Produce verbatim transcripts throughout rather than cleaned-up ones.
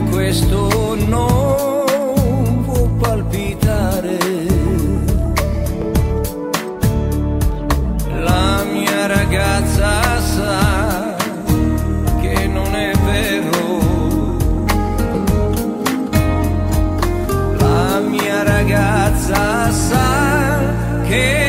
questo non può palpitare. La mia ragazza sa che non è vero. La mia ragazza sa che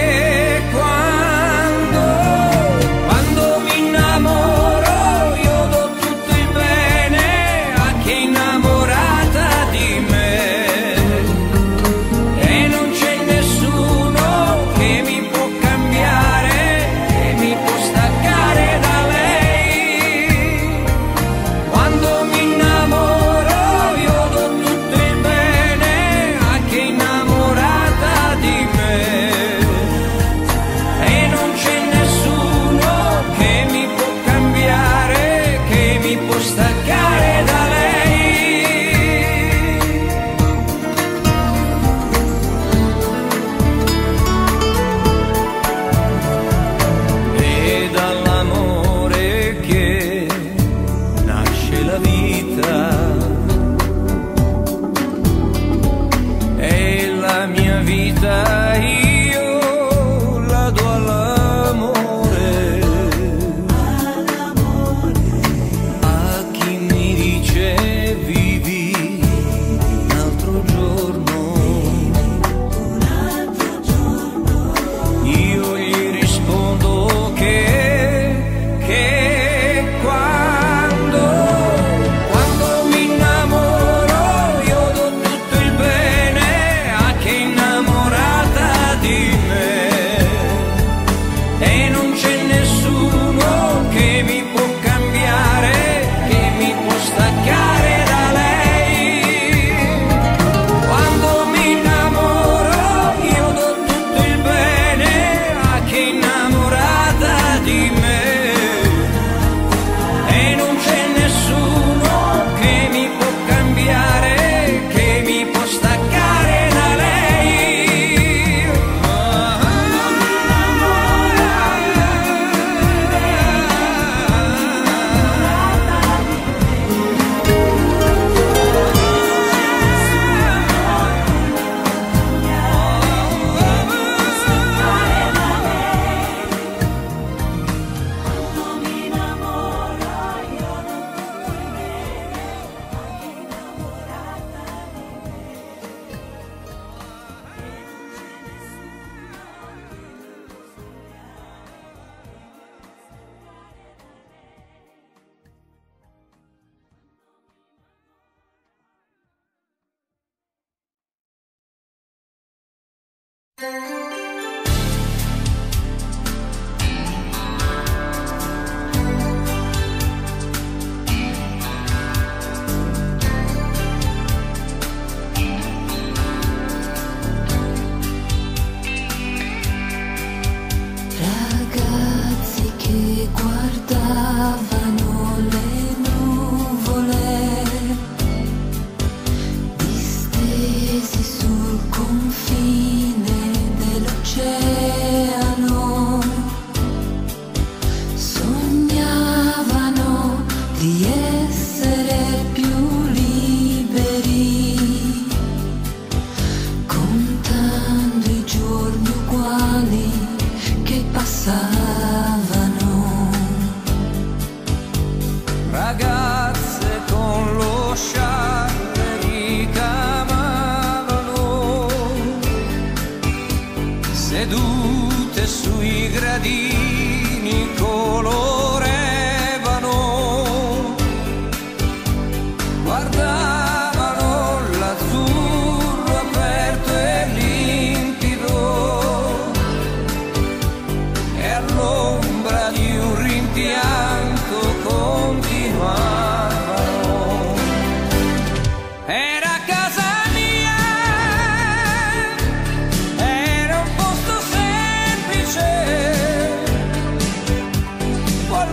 What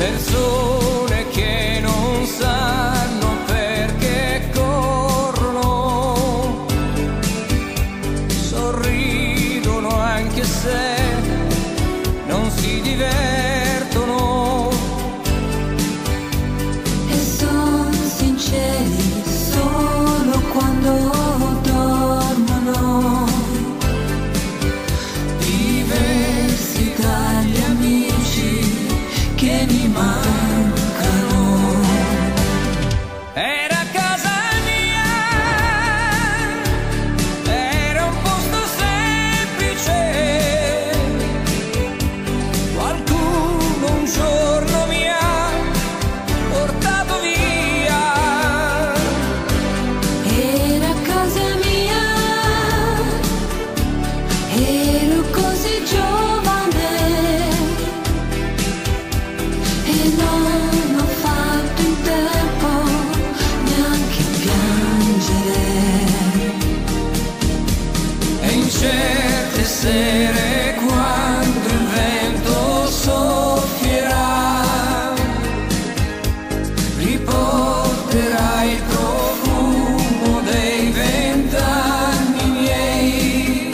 persone che non sanno perché corrono, sorridono anche se non si divertono, e son sinceri solo quando dormono, diversi dagli amici che mi mancano. Era casa mia, era un posto semplice, qualcuno un giorno mi ha portato via. Era casa mia, ero così giovane e non ho fatto in tempo neanche a piangere. E in certe sere quando il vento soffierà, riporterà il profumo dei vent'anni miei,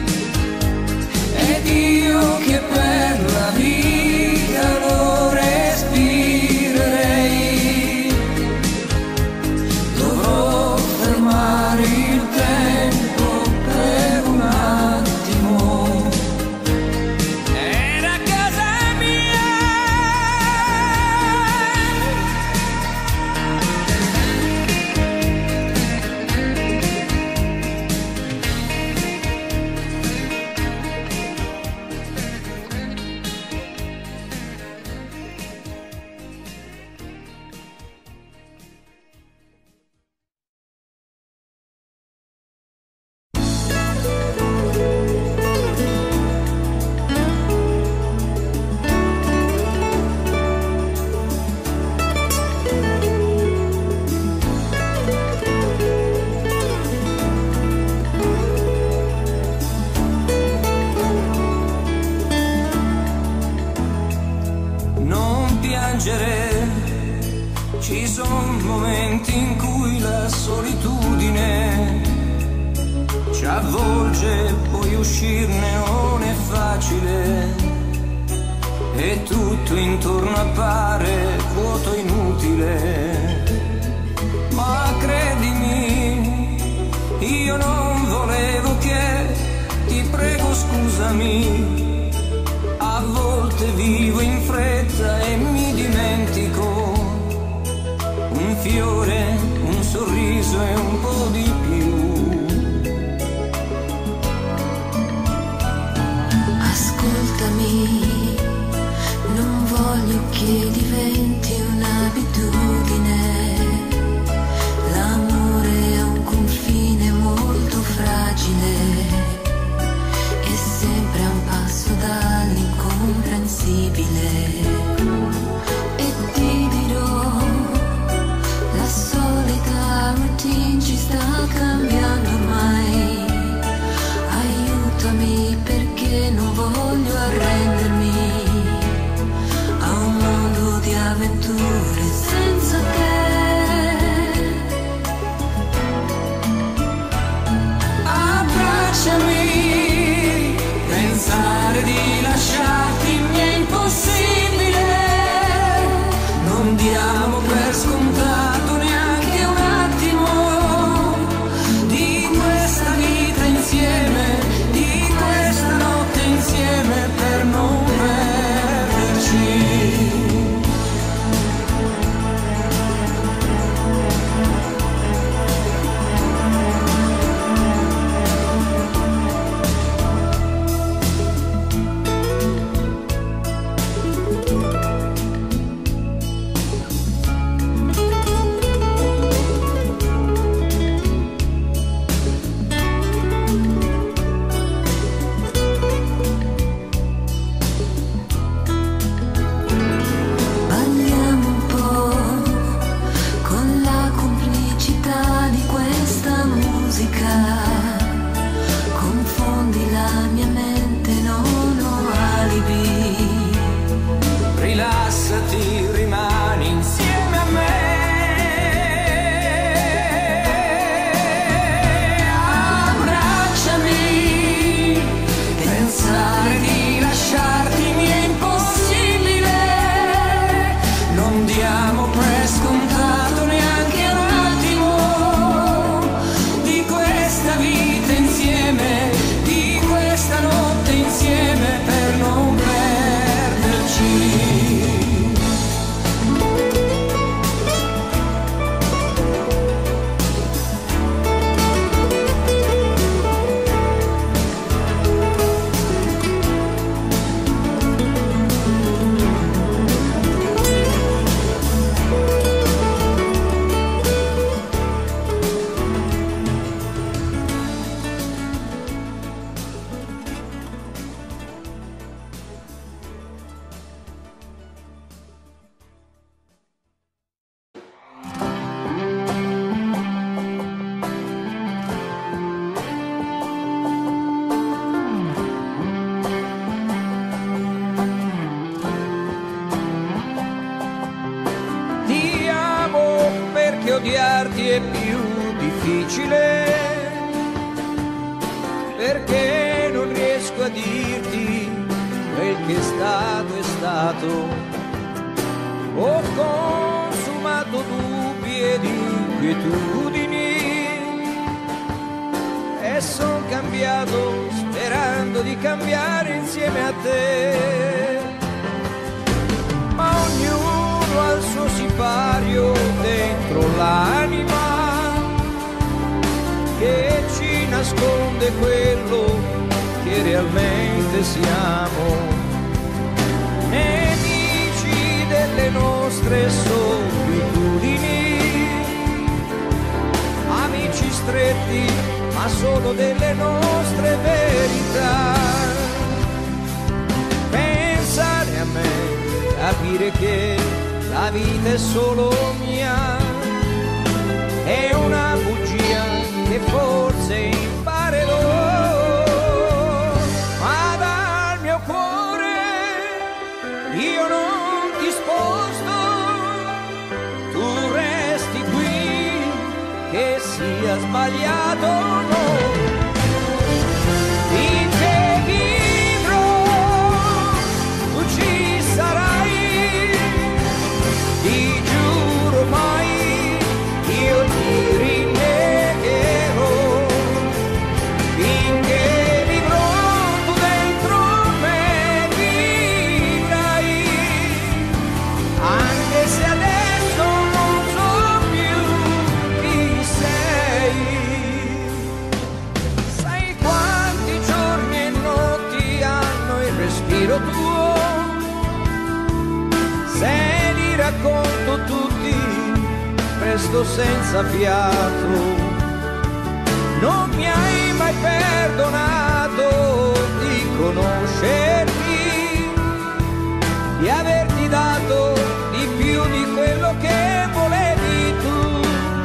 ed io che per la vita lo respirerei, dovrò fermare il tempo per un attimo. Era casa mia. Non piangere, ci sono momenti in cui la solitudine ci avvolge, poi uscirne non è facile e tutto intorno appare vuoto, inutile. Ma credimi, io non volevo che, ti prego scusami, a volte vivo in fretta e mi dimentico un fiore, un sorriso e un po' di più. Ascoltami, non voglio che diventi un'abitudine. L'amore è un confine molto fragile, è sempre a un passo dall'incomprensibile. E ti dirò, la solita routine ci sta cambiando ormai. Aiutami perché non voglio arrendermi a un mondo per scontato neanche un attimo di questa vita insieme, di questa notte insieme per non perderci. Odiarti è più difficile, perché non riesco a dirti quel che è stato è stato. Ho consumato dubbi ed inquietudini e son cambiato sperando di cambiare insieme a te. Ma ognuno ha il suo sipario dentro l'anima che ci nasconde quello che realmente siamo, nemici delle nostre solitudini, amici stretti ma solo delle nostre verità. Pensare a me, capire che la vita è solo mia, è una bugia che forse imparerò, ma dal mio cuore io non ti sposto, tu resti qui, che sia sbagliato o no. Finché vivrò, tu ci sarai, ti giuro mai, io ti rinnegherò. Finché vivrò, tu dentro me vivrai, anche se adesso non so più chi sei. Sai quanti giorni e notti hanno il respiro tuo, se li racconto tutti presto senza fiato. Non mi hai mai perdonato di conoscerti, di averti dato di più di quello che volevi tu.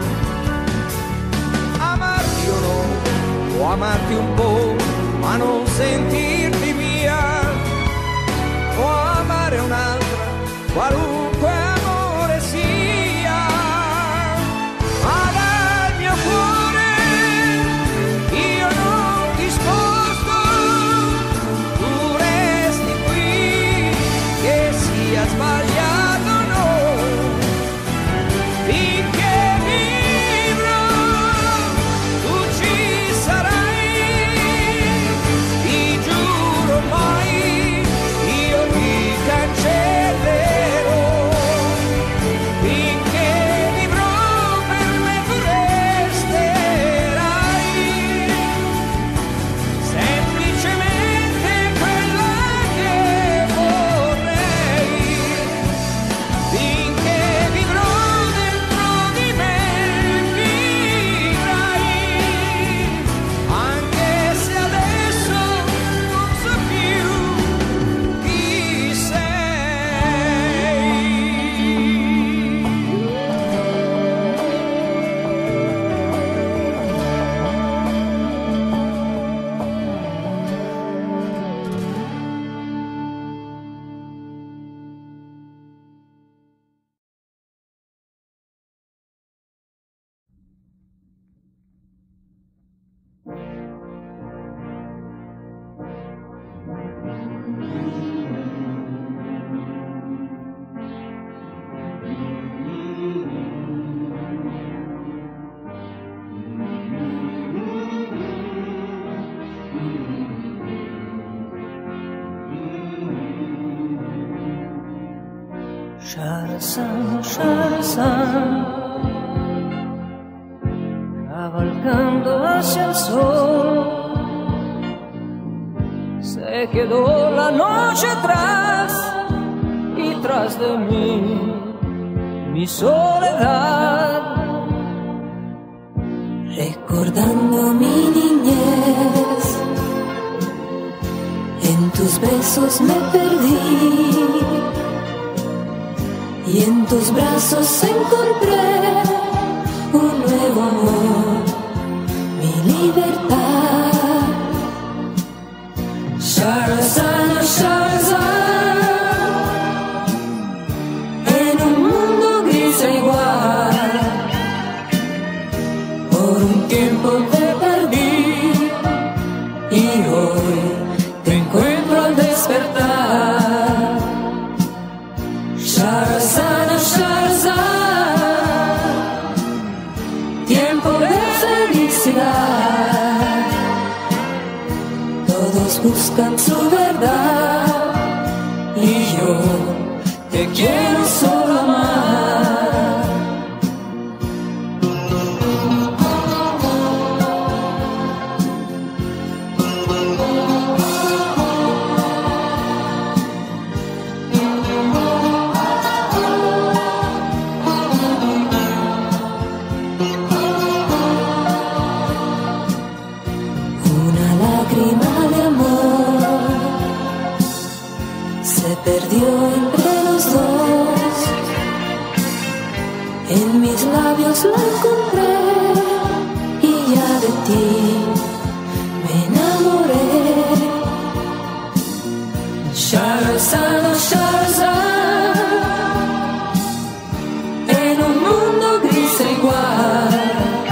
Amarti o no, o amarti un po', ma non sentirti mia, o amare un'altra, qualunque amore sia. Ma dal mio cuore io non ti sposto, tu resti qui, che sia sbagliato o no. Finché vivrò, tu ci sarai, ti giuro mai, io ti cancellerò. Shahrazad, Shahrazad, cabalgando hacia el sol, se quedó la noche atrás y tras de mí mi soledad. Recordando mi niñez, en tus besos me perdí y en tus brazos encontré un nuevo amor, mi libertad. Shahrazad, Shahrazad, en un mundo gris e igual, por un tiempo te perdí y hoy te encuentro al despertar. Shahrazad, Shahrazad, tiempo de felicidad. Todos buscan su verdad y yo te quiero solo amar. Perdió entre los dos, en mis labios la encontré y ya de ti me enamoré. Shahrazad, Shahrazad, en un mundo gris e igual,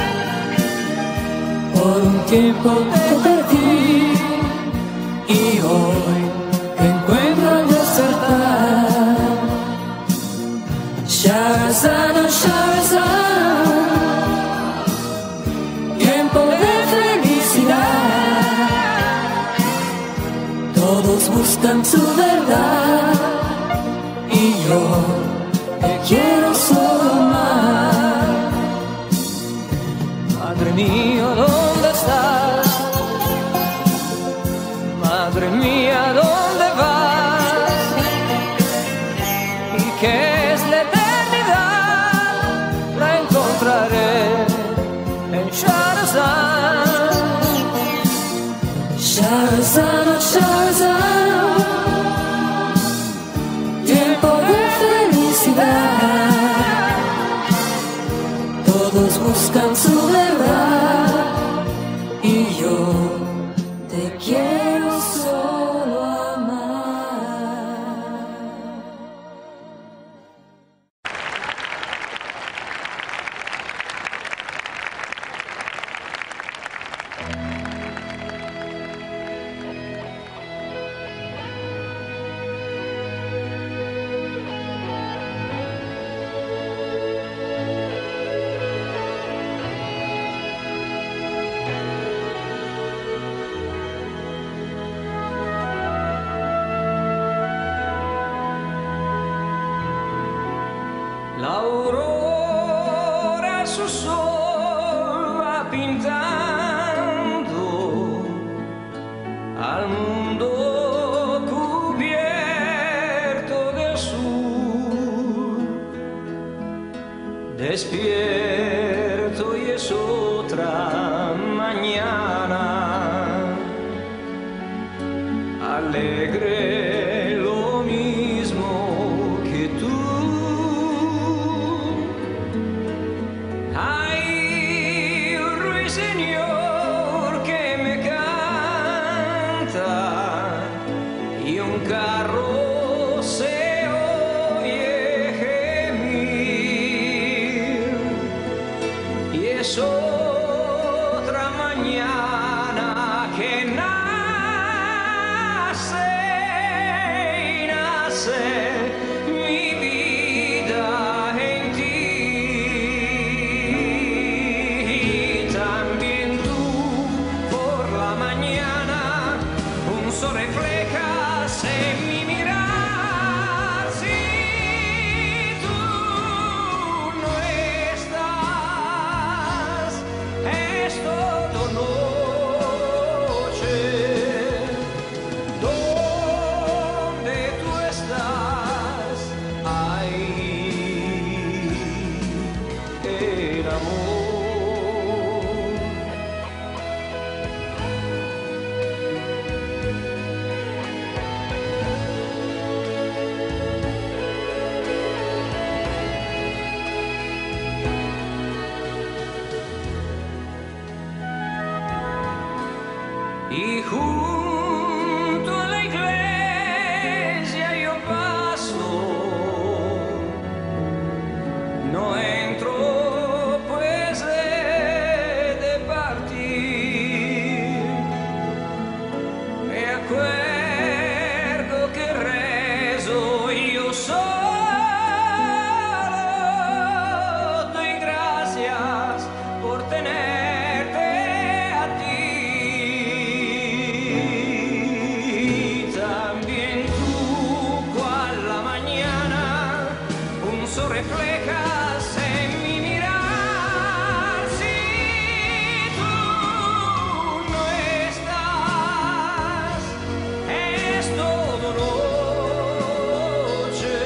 por un tiempo te perdí y hoy te encuentro al despertar. Shahrazad, Shahrazad, tiempo de felicidad. Todos buscan su verdad y yo te quiero solo amar. Madre mía, ¿dónde estás? Madre mía, ¿dónde vas? ¿Y qué es la eternidad? La encontraré en Shahrazad. Shahrazad, Shahrazad, tiempo de felicidad. Todos buscan su verdad y yo te quiero solo amar. La aurora su sol va pintando al mundo cubierto de sur. Despierto y es otra mañana alegre, lo mismo que tú. Hay un ruiseñor que me canta y un carro se oye gemir y es otra mañana que nace y nace mi vida en ti. Y también tú por la mañana un sol reflejas en mi mirar, sí, Y junto a la iglesia yo paso, no entro pues he de partir. Me acuerdo que rezo yo solo, doy gracias por tenerte a ti. Reflejas en mi mirar, si tú no estás, es todo noche.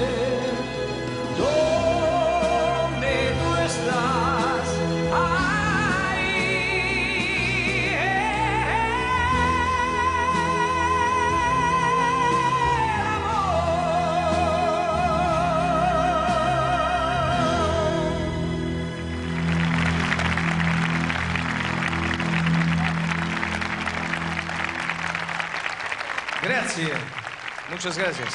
¿Dónde tú estás? Ahí, Grazie, muchas gracias.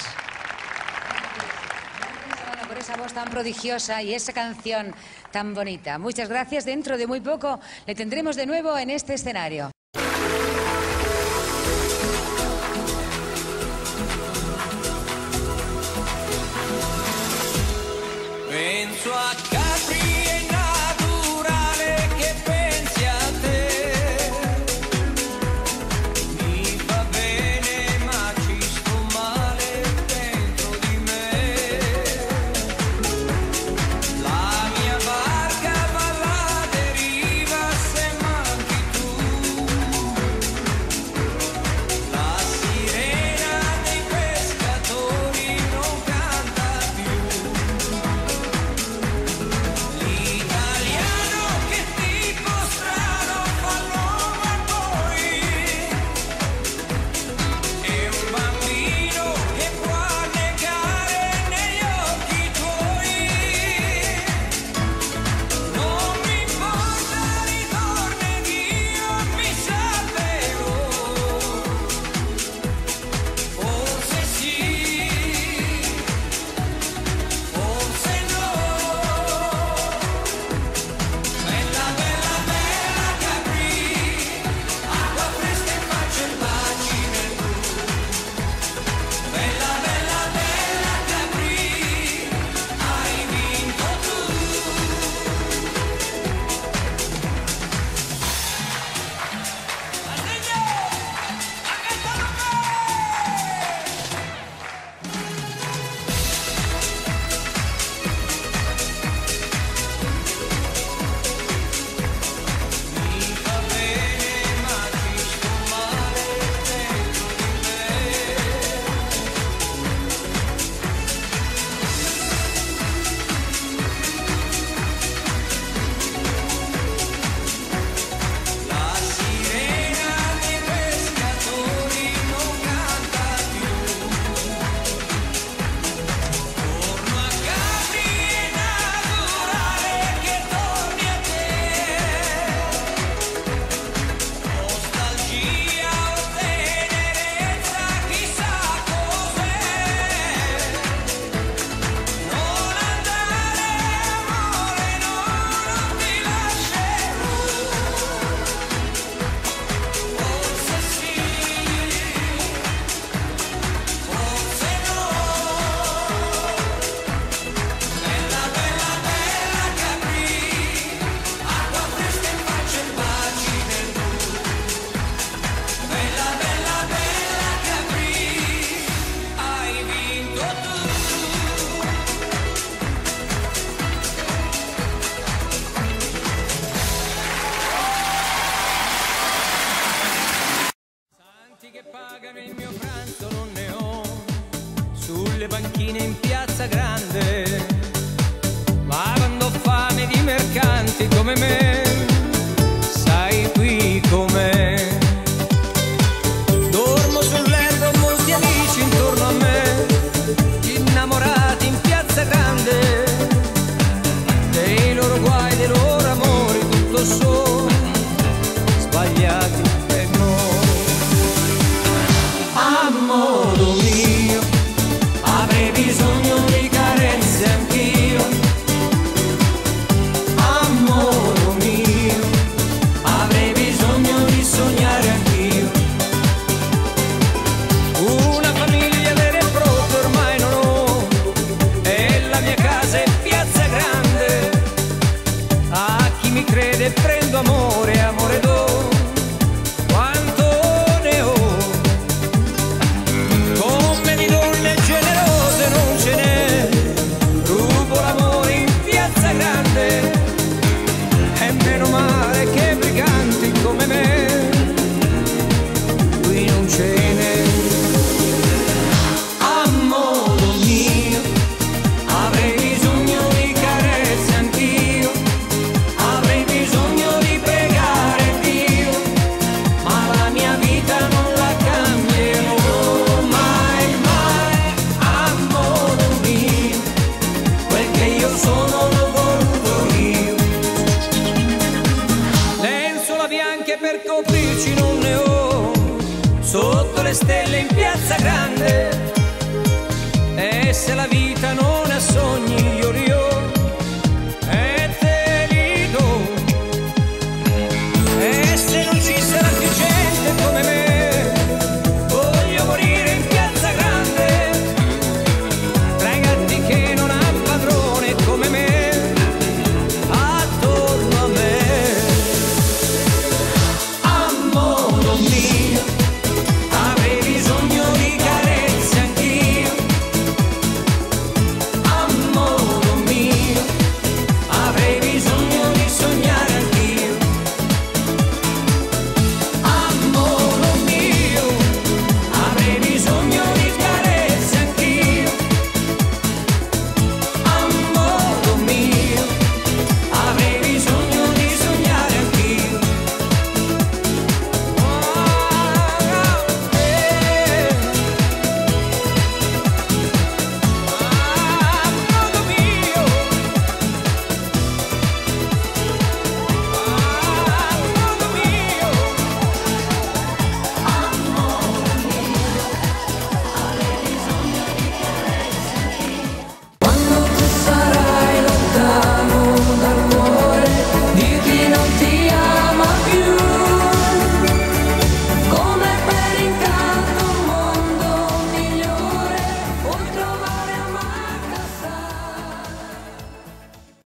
Gracias, por esa voz tan prodigiosa y esa canción tan bonita. Muchas gracias. Dentro de muy poco le tendremos de nuevo en este escenario. Penso a Capri, è naturale che pensi a te. Mi fa bene ma ci sto male dentro di me. La mia barca va alla deriva se manchi tu. La sirena dei pescatori non canta più. come me, sai qui com'è. Dormo sul letto, molti amici intorno a me, innamorati in piazza grande, dei loro guai, dei loro amori, tutto solo, sbagliati per noi. A modo mio avrei bisogno di carezze anch'io, a modo mio avrei bisogno di sognare anch'io. Una famiglia vera e propria ormai non ho, e la mia casa è piazza grande. A chi mi crede prendo amore, amore do, quanto ne ho. Come di donne generose non ce n'è, rubo l'amore in piazza grande, e meno male che briganti come me qui non ce n'è. A modo mio avrei bisogno di carezze anch'io, avrei bisogno di pregare Dio, ma la mia vita non la cambierò mai, mai. A modo mio, quel che io sono l'ho voluto io. Lenzuola bianche per coprirci non ne ho, sotto le stelle in piazza grande, e se la vita non ha sogni